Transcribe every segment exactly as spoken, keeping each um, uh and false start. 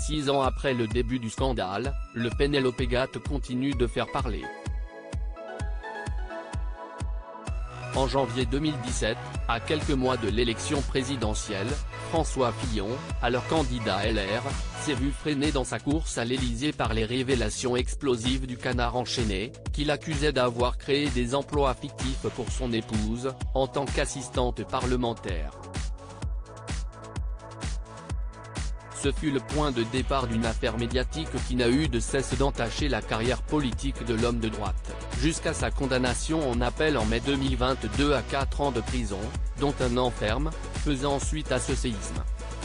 Six ans après le début du scandale, le Penelope Gate continue de faire parler. En janvier deux mille dix-sept, à quelques mois de l'élection présidentielle, François Fillon, alors candidat L R, s'est vu freiné dans sa course à l'Élysée par les révélations explosives du Canard enchaîné, qu'il accusait d'avoir créé des emplois fictifs pour son épouse, en tant qu'assistante parlementaire. Ce fut le point de départ d'une affaire médiatique qui n'a eu de cesse d'entacher la carrière politique de l'homme de droite, jusqu'à sa condamnation en appel en mai deux mille vingt-deux à quatre ans de prison, dont un an ferme, faisant suite à ce séisme.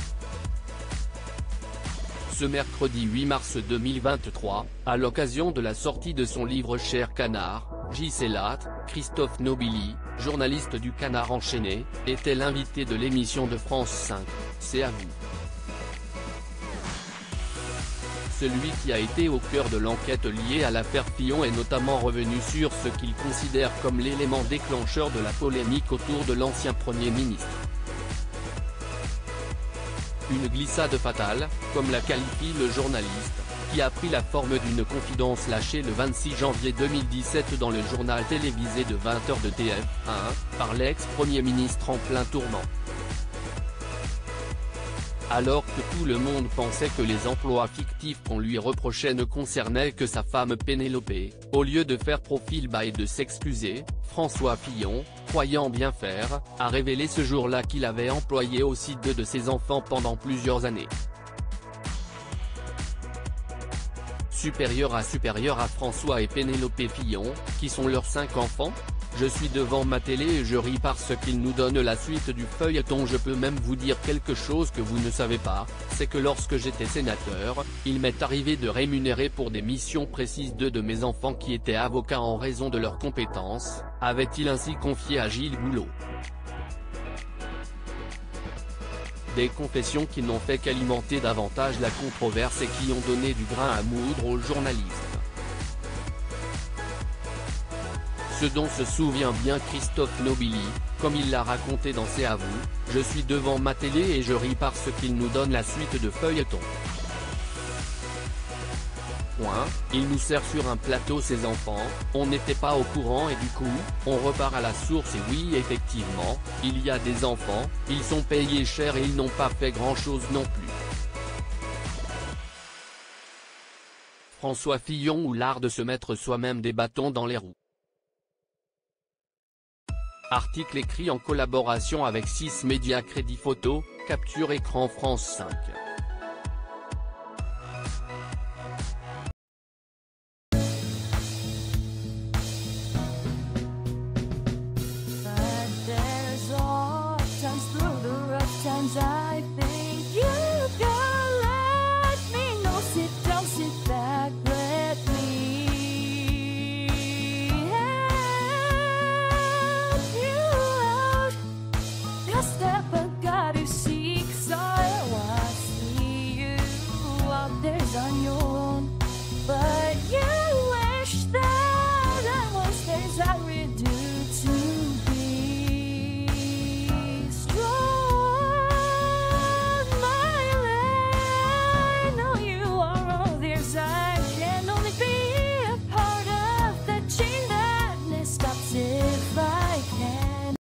Ce mercredi huit mars deux mille vingt-trois, à l'occasion de la sortie de son livre Cher Canard, J C Lat, Christophe Nobili, journaliste du Canard enchaîné, était l'invité de l'émission de France cinq, C'est à vous. Celui qui a été au cœur de l'enquête liée à l'affaire Fillon est notamment revenu sur ce qu'il considère comme l'élément déclencheur de la polémique autour de l'ancien Premier ministre. Une glissade fatale, comme l'a qualifie le journaliste, qui a pris la forme d'une confidence lâchée le vingt-six janvier deux mille dix-sept dans le journal télévisé de vingt heures de T F un, par l'ex-Premier ministre en plein tournant. Alors que tout le monde pensait que les emplois fictifs qu'on lui reprochait ne concernaient que sa femme Pénélope, au lieu de faire profil bas et de s'excuser, François Fillon, croyant bien faire, a révélé ce jour-là qu'il avait employé aussi deux de ses enfants pendant plusieurs années. Supérieur à supérieur à François et Pénélope Fillon, qui sont leurs cinq enfants ? Je suis devant ma télé et je ris parce qu'ils nous donnent la suite du feuilleton. Je peux même vous dire quelque chose que vous ne savez pas, c'est que lorsque j'étais sénateur, il m'est arrivé de rémunérer pour des missions précises deux de mes enfants qui étaient avocats en raison de leurs compétences, avait-il ainsi confié à Gilles Goulot. Des confessions qui n'ont fait qu'alimenter davantage la controverse et qui ont donné du grain à moudre aux journalistes. Ce dont se souvient bien Christophe Nobili, comme il l'a raconté dans C'est à vous, je suis devant ma télé et je ris parce qu'il nous donne la suite de feuilleton. Point, il nous sert sur un plateau ses enfants, on n'était pas au courant et du coup, on repart à la source et oui effectivement, il y a des enfants, ils sont payés cher et ils n'ont pas fait grand chose non plus. François Fillon ou l'art de se mettre soi-même des bâtons dans les roues. Article écrit en collaboration avec six médias Crédit Photo, Capture Écran France cinq. But you wish that I was things I would do too.